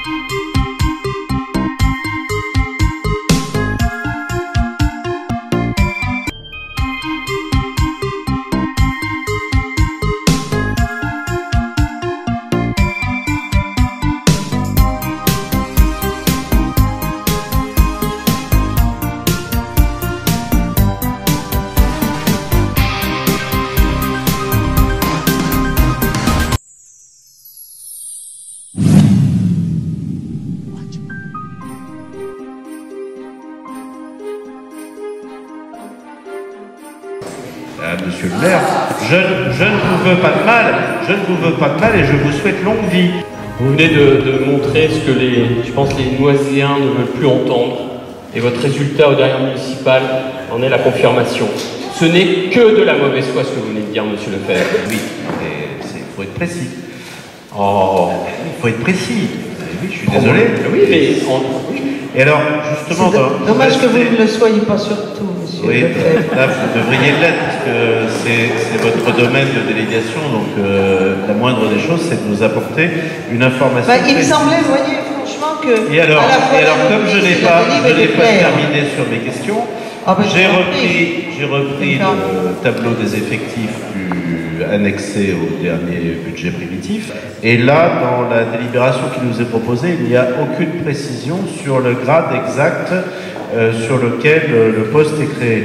Monsieur le maire, je ne vous veux pas de mal, et je vous souhaite longue vie. Vous venez de montrer ce que je pense les Noiséens ne veulent plus entendre, et votre résultat aux dernières municipales en est la confirmation. Ce n'est que de la mauvaise foi ce que vous venez de dire, monsieur Lefebvre. Oui, il faut être précis. Oh, il faut être précis. Oui, je suis désolé. Oui, mais... Et alors, justement... Dommage que vous ne le soyez pas surtout, monsieur. Oui, là, vous devriez l'être, parce que c'est votre domaine de délégation, donc la moindre des choses, c'est de nous apporter une information. Il me semblait, vous voyez, franchement, que... Et alors comme je n'ai pas terminé sur mes questions, j'ai repris le tableau des effectifs annexé au dernier budget primitif. Et là, dans la délibération qui nous est proposée, il n'y a aucune précision sur le grade exact sur lequel le poste est créé.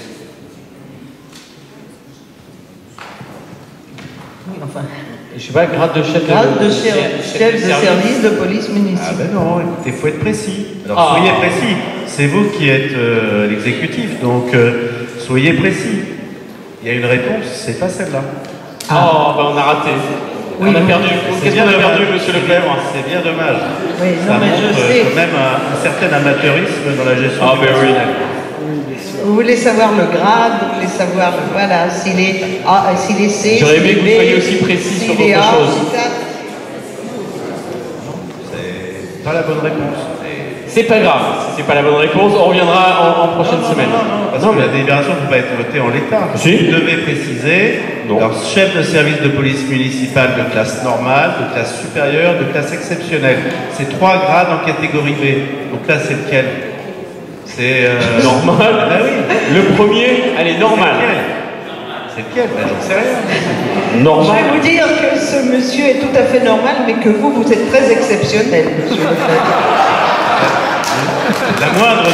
Oui, enfin... Je sais pas, grade de chef de service de police municipale. Ah ben non, écoutez, il faut être précis. Alors soyez précis. C'est vous qui êtes l'exécutif, donc soyez précis. Il y a une réponse, c'est pas celle-là. Oh, ben on a raté. Oui, on a perdu. Qu'est-ce qu'on a perdu, monsieur Lefebvre? C'est bien dommage. Oui, ça montre quand même un certain amateurisme dans la gestion du personnel. Vous voulez savoir le grade, vous voulez savoir, voilà, s'il est A, s'il est C. J'aurais aimé que vous soyez aussi précis sur autre chose. C'est pas la bonne réponse. C'est pas grave, si c'est pas la bonne réponse, on reviendra en prochaine semaine. Non, parce que la délibération ne peut pas être votée en l'état. Si. Vous devez préciser, alors, chef de service de police municipale de classe normale, de classe supérieure, de classe exceptionnelle. C'est 3 grades en catégorie B. Donc là, c'est lequel? C'est normal. Ah oui. Le premier, elle est normale. C'est lequel? Ben, j'en sais rien. Normal. Je vais vous dire que ce monsieur est tout à fait normal, mais que vous êtes très exceptionnel, monsieur Lefebvre. La moindre.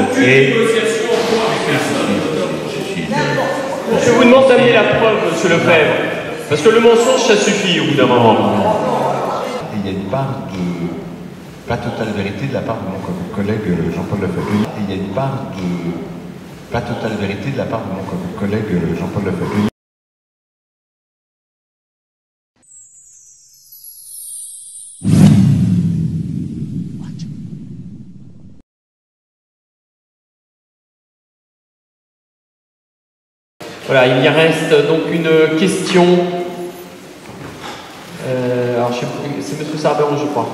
Je vous demande d'amener la preuve, monsieur Lefebvre. Parce que le mensonge, ça suffit au bout d'un moment. Il y a une part de pas totale vérité de la part de mon collègue Jean-Paul Lefebvre. Il y a une part de pas totale vérité de la part de mon collègue Jean-Paul Lefebvre. Voilà, il y reste donc une question. Alors, je sais plus, c'est M. Sarberon, je crois.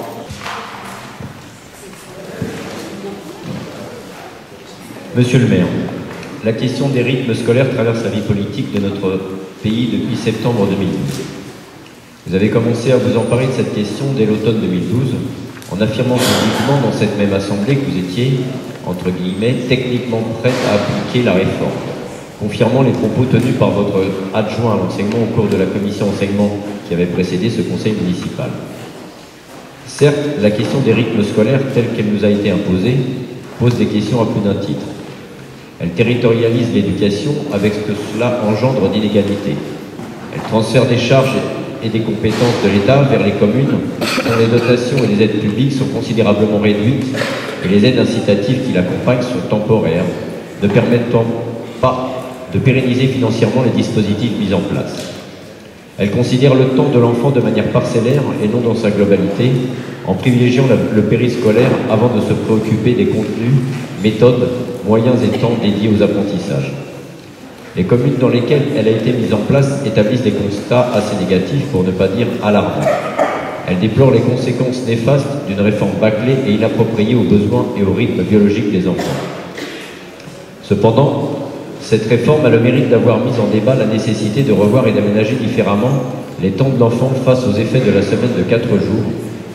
Monsieur le maire, la question des rythmes scolaires traverse la vie politique de notre pays depuis septembre 2012. Vous avez commencé à vous emparer de cette question dès l'automne 2012, en affirmant publiquement dans cette même assemblée que vous étiez, entre guillemets, techniquement prête à appliquer la réforme, confirmant les propos tenus par votre adjoint à l'enseignement au cours de la commission enseignement qui avait précédé ce conseil municipal. Certes, la question des rythmes scolaires telle qu'elle nous a été imposée pose des questions à plus d'un titre. Elle territorialise l'éducation avec ce que cela engendre d'inégalités. Elle transfère des charges et des compétences de l'État vers les communes dont les dotations et les aides publiques sont considérablement réduites et les aides incitatives qui l'accompagnent sont temporaires, ne permettant pas de pérenniser financièrement les dispositifs mis en place. Elle considère le temps de l'enfant de manière parcellaire et non dans sa globalité, en privilégiant le périscolaire avant de se préoccuper des contenus, méthodes, moyens et temps dédiés aux apprentissages. Les communes dans lesquelles elle a été mise en place établissent des constats assez négatifs, pour ne pas dire alarmants. Elle déplore les conséquences néfastes d'une réforme bâclée et inappropriée aux besoins et au rythme biologique des enfants. Cependant, cette réforme a le mérite d'avoir mis en débat la nécessité de revoir et d'aménager différemment les temps de l'enfant face aux effets de la semaine de 4 jours,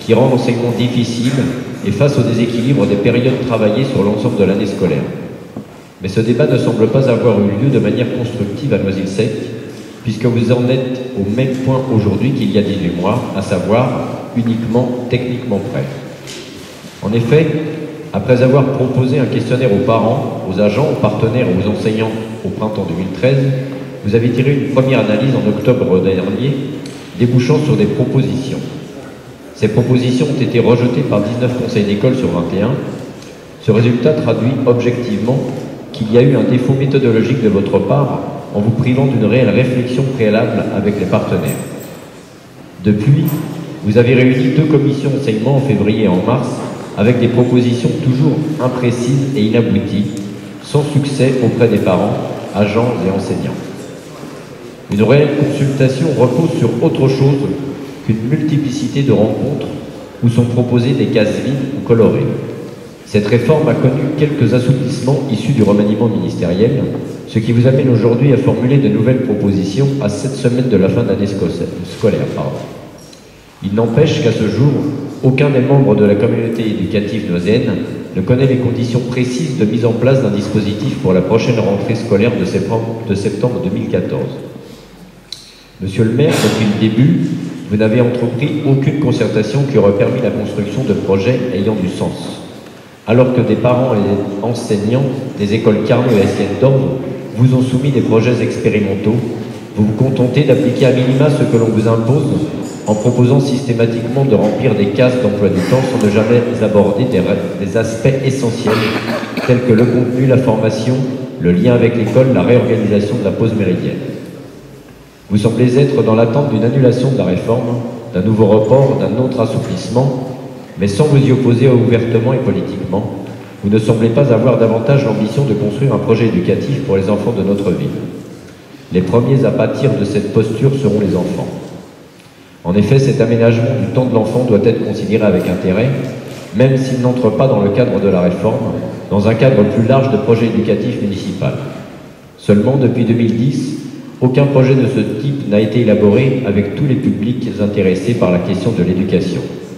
qui rend l'enseignement difficile et face au déséquilibre des périodes travaillées sur l'ensemble de l'année scolaire. Mais ce débat ne semble pas avoir eu lieu de manière constructive à Noisy-le-Sec, puisque vous en êtes au même point aujourd'hui qu'il y a 18 mois, à savoir uniquement techniquement prêt. En effet, après avoir proposé un questionnaire aux parents, aux agents, aux partenaires et aux enseignants au printemps 2013, vous avez tiré une première analyse en octobre dernier, débouchant sur des propositions. Ces propositions ont été rejetées par 19 conseils d'école sur 21. Ce résultat traduit objectivement qu'il y a eu un défaut méthodologique de votre part en vous privant d'une réelle réflexion préalable avec les partenaires. Depuis, vous avez réuni 2 commissions enseignement en février et en mars avec des propositions toujours imprécises et inabouties, sans succès auprès des parents, agents et enseignants. Une réelle consultation repose sur autre chose qu'une multiplicité de rencontres où sont proposées des cases vides ou colorées. Cette réforme a connu quelques assouplissements issus du remaniement ministériel, ce qui vous amène aujourd'hui à formuler de nouvelles propositions à 7 semaines de la fin de l'année scolaire. Il n'empêche qu'à ce jour, aucun des membres de la communauté éducative noisienne ne connaît les conditions précises de mise en place d'un dispositif pour la prochaine rentrée scolaire de septembre 2014. Monsieur le maire, depuis le début, vous n'avez entrepris aucune concertation qui aurait permis la construction de projets ayant du sens. Alors que des parents et enseignants des écoles Carnot et Estienne d'Orbe vous ont soumis des projets expérimentaux, vous vous contentez d'appliquer à minima ce que l'on vous impose en proposant systématiquement de remplir des cases d'emploi du temps sans ne jamais aborder des aspects essentiels tels que le contenu, la formation, le lien avec l'école, la réorganisation de la pause méridienne. Vous semblez être dans l'attente d'une annulation de la réforme, d'un nouveau report, d'un autre assouplissement, mais sans vous y opposer ouvertement et politiquement, vous ne semblez pas avoir davantage l'ambition de construire un projet éducatif pour les enfants de notre ville. Les premiers à pâtir de cette posture seront les enfants. En effet, cet aménagement du temps de l'enfant doit être considéré avec intérêt, même s'il n'entre pas dans le cadre de la réforme, dans un cadre plus large de projet éducatif municipal. Seulement, depuis 2010, aucun projet de ce type n'a été élaboré avec tous les publics intéressés par la question de l'éducation.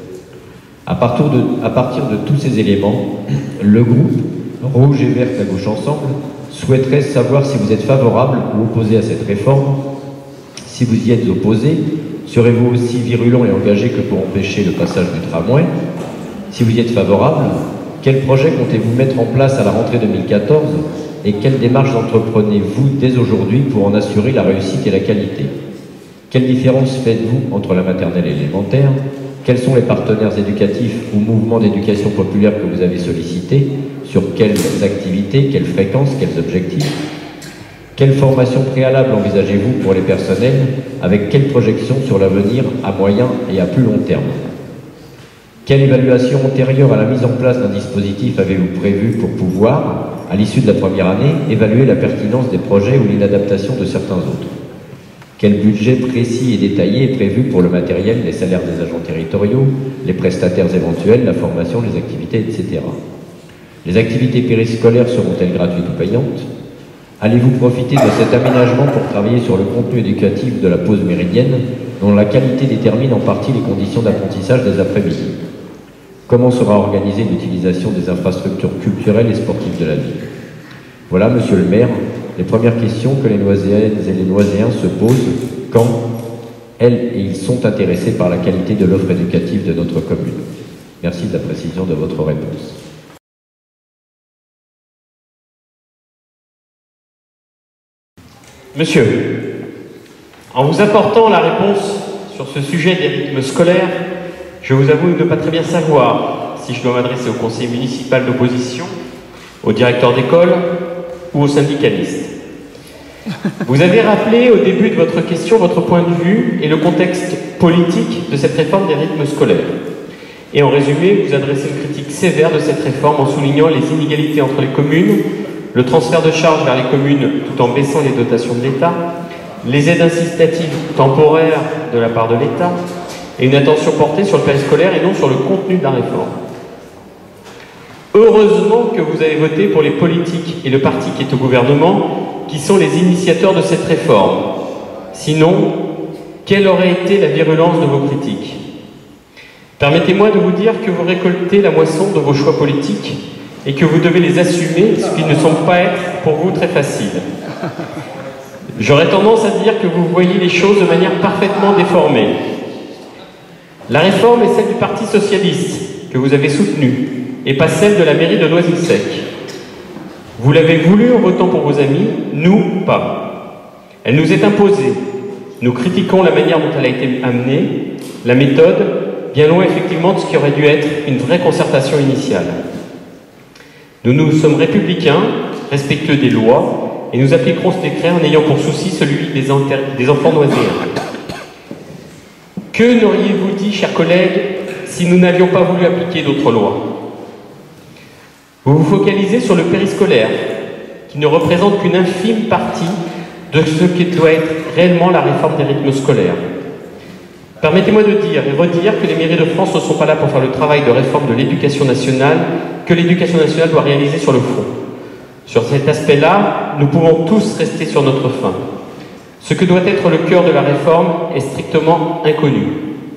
À partir de tous ces éléments, le groupe Rouge et Vert à Gauche Ensemble souhaiterait savoir si vous êtes favorable ou opposé à cette réforme. Si vous y êtes opposé, serez-vous aussi virulent et engagé que pour empêcher le passage du tramway? Si vous y êtes favorable, quel projet comptez-vous mettre en place à la rentrée 2014 et quelles démarches entreprenez-vous dès aujourd'hui pour en assurer la réussite et la qualité? Quelle différence faites-vous entre la maternelle et l'élémentaire? Quels sont les partenaires éducatifs ou mouvements d'éducation populaire que vous avez sollicités? Sur quelles activités, quelles fréquences, quels objectifs? Quelle formation préalable envisagez-vous pour les personnels? Avec quelle projection sur l'avenir à moyen et à plus long terme? Quelle évaluation antérieure à la mise en place d'un dispositif avez-vous prévu pour pouvoir, à l'issue de la première année, évaluer la pertinence des projets ou l'inadaptation de certains autres? Quel budget précis et détaillé est prévu pour le matériel, les salaires des agents territoriaux, les prestataires éventuels, la formation, les activités, etc. Les activités périscolaires seront-elles gratuites ou payantes? Allez-vous profiter de cet aménagement pour travailler sur le contenu éducatif de la pause méridienne, dont la qualité détermine en partie les conditions d'apprentissage des après-midi? Comment sera organisée l'utilisation des infrastructures culturelles et sportives de la ville? Voilà, monsieur le maire, les premières questions que les Noiséennes et les Noiséens se posent quand elles et ils sont intéressés par la qualité de l'offre éducative de notre commune. Merci de la précision de votre réponse. Monsieur, en vous apportant la réponse sur ce sujet des rythmes scolaires, je vous avoue ne pas très bien savoir si je dois m'adresser au conseil municipal d'opposition, au directeur d'école ou aux syndicalistes. Vous avez rappelé au début de votre question votre point de vue et le contexte politique de cette réforme des rythmes scolaires. Et en résumé, vous adressez une critique sévère de cette réforme en soulignant les inégalités entre les communes, le transfert de charges vers les communes tout en baissant les dotations de l'État, les aides incitatives temporaires de la part de l'État et une attention portée sur le périscolaire et non sur le contenu de la réforme. Heureusement que vous avez voté pour les politiques et le parti qui est au gouvernement, qui sont les initiateurs de cette réforme. Sinon, quelle aurait été la virulence de vos critiques? Permettez-moi de vous dire que vous récoltez la moisson de vos choix politiques et que vous devez les assumer, ce qui ne semble pas être pour vous très facile. J'aurais tendance à dire que vous voyez les choses de manière parfaitement déformée. La réforme est celle du Parti socialiste, que vous avez soutenu, et pas celle de la mairie de Noisy-le-Sec. Vous l'avez voulu en votant pour vos amis, nous, pas. Elle nous est imposée. Nous critiquons la manière dont elle a été amenée, la méthode, bien loin effectivement de ce qui aurait dû être une vraie concertation initiale. Nous sommes républicains, respectueux des lois, et nous appliquerons ce décret en ayant pour souci celui des enfants noiséens. Que n'auriez-vous dit, chers collègues, si nous n'avions pas voulu appliquer d'autres lois? Vous vous focalisez sur le périscolaire, qui ne représente qu'une infime partie de ce qui doit être réellement la réforme des rythmes scolaires. Permettez-moi de dire et redire que les mairies de France ne sont pas là pour faire le travail de réforme de l'éducation nationale que l'éducation nationale doit réaliser sur le fond. Sur cet aspect-là, nous pouvons tous rester sur notre faim. Ce que doit être le cœur de la réforme est strictement inconnu.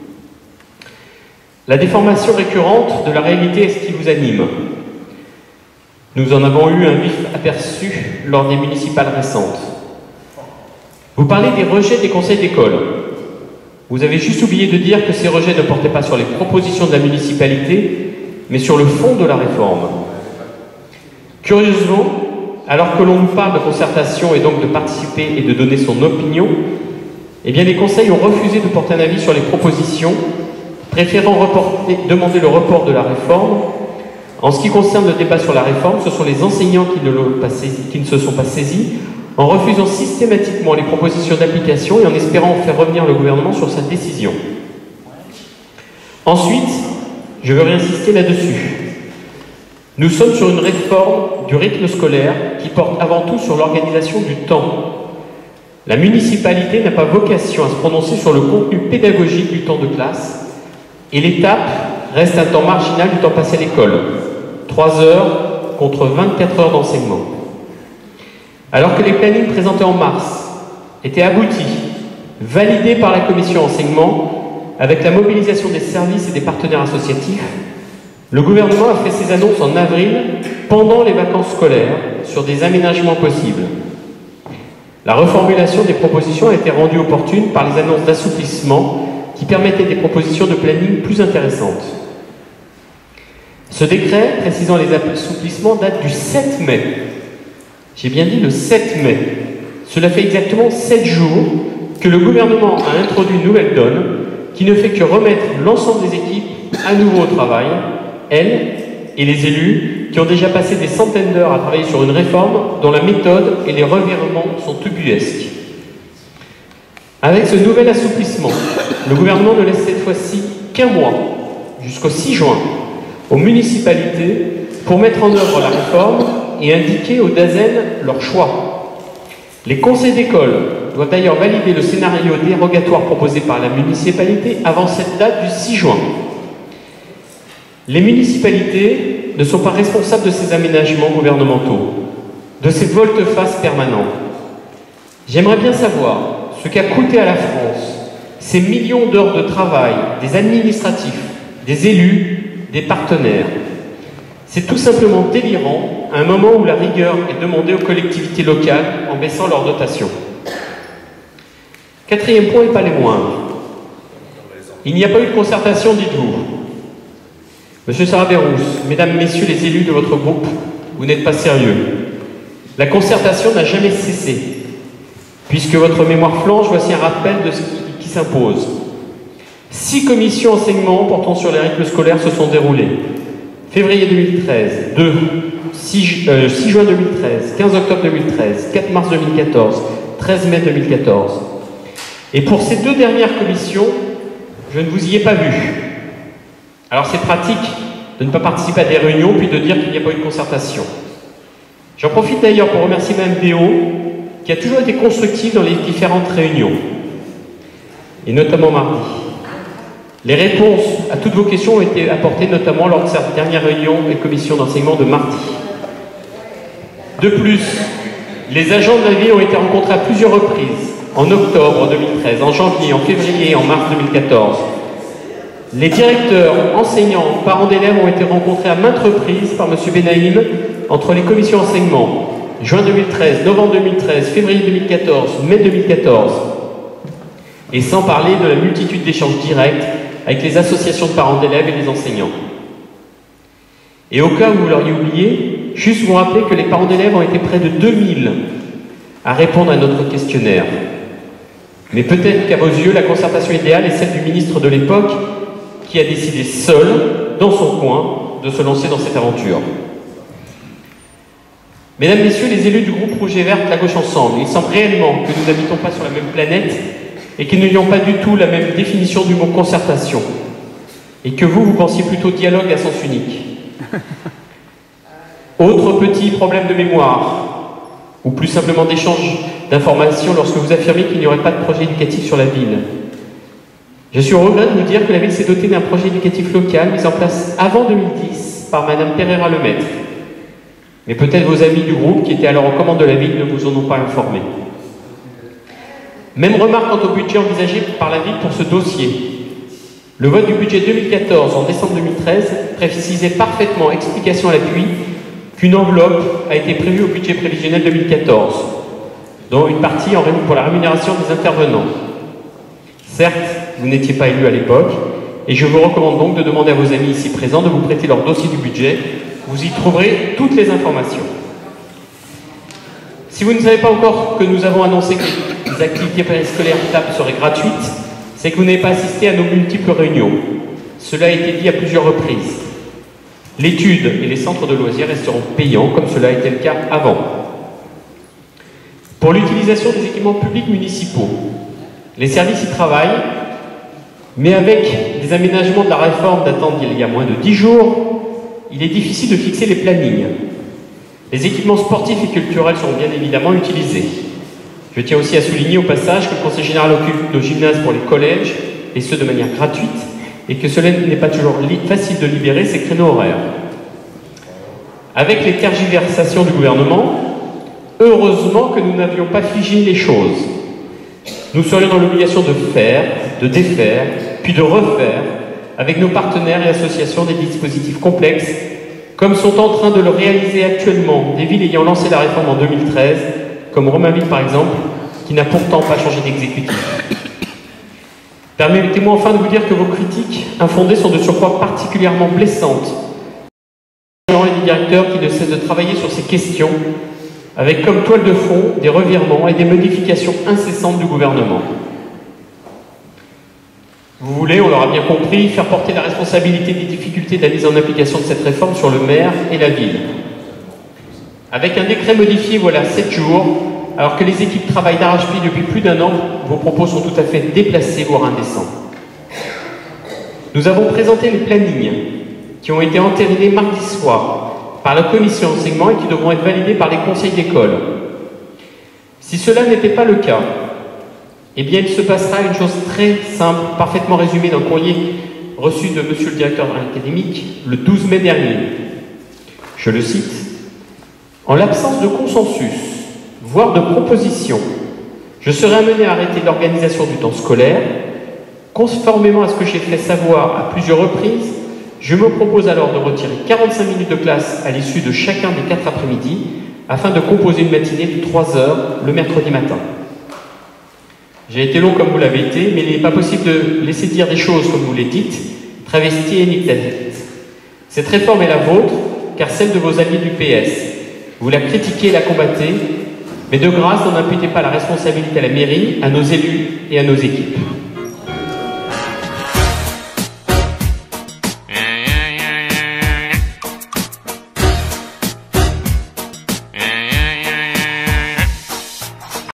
La déformation récurrente de la réalité est ce qui vous anime. Nous en avons eu un vif aperçu lors des municipales récentes. Vous parlez des rejets des conseils d'école. Vous avez juste oublié de dire que ces rejets ne portaient pas sur les propositions de la municipalité, mais sur le fond de la réforme. Curieusement, alors que l'on nous parle de concertation et donc de participer et de donner son opinion, eh bien les conseils ont refusé de porter un avis sur les propositions, préférant demander le report de la réforme. En ce qui concerne le débat sur la réforme, ce sont les enseignants qui ne se sont pas saisis, en refusant systématiquement les propositions d'application et en espérant faire revenir le gouvernement sur sa décision. Ensuite, je veux réinsister là-dessus. Nous sommes sur une réforme du rythme scolaire qui porte avant tout sur l'organisation du temps. La municipalité n'a pas vocation à se prononcer sur le contenu pédagogique du temps de classe et l'étape reste un temps marginal du temps passé à l'école, 3 heures contre 24 heures d'enseignement. Alors que les plannings présentés en mars étaient aboutis, validés par la commission enseignement, avec la mobilisation des services et des partenaires associatifs, le gouvernement a fait ses annonces en avril, pendant les vacances scolaires, sur des aménagements possibles. La reformulation des propositions a été rendue opportune par les annonces d'assouplissement qui permettaient des propositions de planning plus intéressantes. Ce décret, précisant les assouplissements, date du 7 mai. J'ai bien dit le 7 mai. Cela fait exactement 7 jours que le gouvernement a introduit une nouvelle donne qui ne fait que remettre l'ensemble des équipes à nouveau au travail, elles et les élus qui ont déjà passé des centaines d'heures à travailler sur une réforme dont la méthode et les revirements sont ubuesques. Avec ce nouvel assouplissement, le gouvernement ne laisse cette fois-ci qu'un mois, jusqu'au 6 juin, aux municipalités pour mettre en œuvre la réforme et indiquer aux DAZEN leur choix. Les conseils d'école doivent d'ailleurs valider le scénario dérogatoire proposé par la municipalité avant cette date du 6 juin. Les municipalités ne sont pas responsables de ces aménagements gouvernementaux, de ces volte-face permanents. J'aimerais bien savoir ce qu'a coûté à la France ces millions d'heures de travail des administratifs, des élus, des partenaires. C'est tout simplement délirant à un moment où la rigueur est demandée aux collectivités locales en baissant leurs dotations. Quatrième point et pas les moindres. Il n'y a pas eu de concertation, dites-vous. Monsieur Sarabérousse, mesdames, messieurs les élus de votre groupe, vous n'êtes pas sérieux. La concertation n'a jamais cessé. Puisque votre mémoire flanche, voici un rappel de ce qui s'impose. 6 commissions enseignement portant sur les rythmes scolaires se sont déroulées. Février 2013, 6 juin 2013, 15 octobre 2013, 4 mars 2014, 13 mai 2014. Et pour ces 2 dernières commissions, je ne vous y ai pas vu. Alors c'est pratique de ne pas participer à des réunions puis de dire qu'il n'y a pas eu de concertation. J'en profite d'ailleurs pour remercier Mme Déo, qui a toujours été constructive dans les différentes réunions, et notamment mardi. Les réponses à toutes vos questions ont été apportées notamment lors de cette dernière réunion des commissions d'enseignement de mardi. De plus, les agents de la ville ont été rencontrés à plusieurs reprises, en octobre 2013, en janvier, en février et en mars 2014. Les directeurs, enseignants, parents d'élèves ont été rencontrés à maintes reprises par M. Benaïm entre les commissions enseignement, juin 2013, novembre 2013, février 2014, mai 2014, et sans parler de la multitude d'échanges directs avec les associations de parents d'élèves et les enseignants. Et au cas où vous l'auriez oublié, juste vous rappeler que les parents d'élèves ont été près de 2000 à répondre à notre questionnaire. Mais peut-être qu'à vos yeux, la concertation idéale est celle du ministre de l'époque qui a décidé seul, dans son coin, de se lancer dans cette aventure. Mesdames, Messieurs, les élus du groupe Rouge et Vert, la gauche ensemble, il semble réellement que nous n'habitons pas sur la même planète et que nous n'ayons pas du tout la même définition du mot concertation. Et que vous pensiez plutôt dialogue à sens unique. Autre petit problème de mémoire, ou plus simplement d'échange d'informations lorsque vous affirmez qu'il n'y aurait pas de projet éducatif sur la ville. Je suis au regret de vous dire que la ville s'est dotée d'un projet éducatif local mis en place avant 2010 par Madame Pereira-Lemaître. Mais peut-être vos amis du groupe qui étaient alors aux commandes de la ville ne vous en ont pas informé. Même remarque quant au budget envisagé par la ville pour ce dossier. Le vote du budget 2014 en décembre 2013 précisait parfaitement, explication à l'appui, qu'une enveloppe a été prévue au budget prévisionnel 2014, dont une partie pour la rémunération des intervenants. Certes, vous n'étiez pas élu à l'époque, et je vous recommande donc de demander à vos amis ici présents de vous prêter leur dossier du budget. Vous y trouverez toutes les informations. Si vous ne savez pas encore que nous avons annoncé que les activités périscolaires TAP seraient gratuites, c'est que vous n'avez pas assisté à nos multiples réunions. Cela a été dit à plusieurs reprises. L'étude et les centres de loisirs resteront payants, comme cela était le cas avant. Pour l'utilisation des équipements publics municipaux, les services y travaillent, mais avec des aménagements de la réforme datant d'il y a moins de 10 jours, il est difficile de fixer les plannings. Les équipements sportifs et culturels seront bien évidemment utilisés. Je tiens aussi à souligner au passage que le Conseil général occupe nos gymnases pour les collèges, et ce de manière gratuite, et que cela n'est pas toujours facile de libérer ces créneaux horaires. Avec les tergiversations du gouvernement, heureusement que nous n'avions pas figé les choses. Nous serions dans l'obligation de faire, de défaire, puis de refaire, avec nos partenaires et associations, des dispositifs complexes, comme sont en train de le réaliser actuellement des villes ayant lancé la réforme en 2013, comme Romainville par exemple, qui n'a pourtant pas changé d'exécutif. Permettez-moi enfin de vous dire que vos critiques infondées sont de surcroît particulièrement blessantes. Et des directeurs qui ne cessent de travailler sur ces questions, avec comme toile de fond des revirements et des modifications incessantes du gouvernement. Vous voulez, on l'aura bien compris, faire porter la responsabilité des difficultés de la mise en application de cette réforme sur le maire et la ville. Avec un décret modifié voilà 7 jours, alors que les équipes travaillent d'arrache-pied depuis plus d'1 an, vos propos sont tout à fait déplacés, voire indécents. Nous avons présenté les plannings qui ont été entérinés mardi soir par la commission enseignement et qui devront être validés par les conseils d'école. Si cela n'était pas le cas, eh bien il se passera une chose très simple, parfaitement résumée dans le courrier reçu de monsieur le directeur académique le 12 mai dernier. Je le cite. En l'absence de consensus, voire de proposition, je serai amené à arrêter l'organisation du temps scolaire. Conformément à ce que j'ai fait savoir à plusieurs reprises, je me propose alors de retirer 45 minutes de classe à l'issue de chacun des 4 après-midi afin de composer une matinée de 3 heures le mercredi matin. J'ai été long comme vous l'avez été, mais il n'est pas possible de laisser dire des choses comme vous les dites, travesties et nictatives. Cette réforme est la vôtre, car celle de vos alliés du PS. Vous la critiquez et la combattez, mais de grâce, n'en imputez pas la responsabilité à la mairie, à nos élus et à nos équipes.